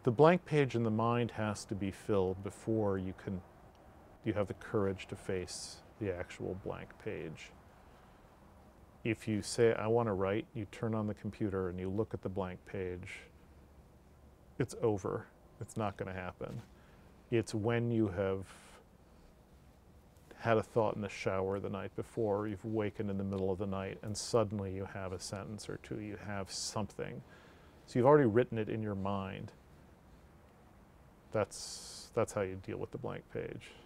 The blank page in the mind has to be filled before you have the courage to face the actual blank page. If you say, I want to write, you turn on the computer and you look at the blank page, it's over. It's not going to happen. It's when you have had a thought in the shower the night before, you've wakened in the middle of the night, and suddenly you have a sentence or two, you have something. So you've already written it in your mind. That's how you deal with the blank page.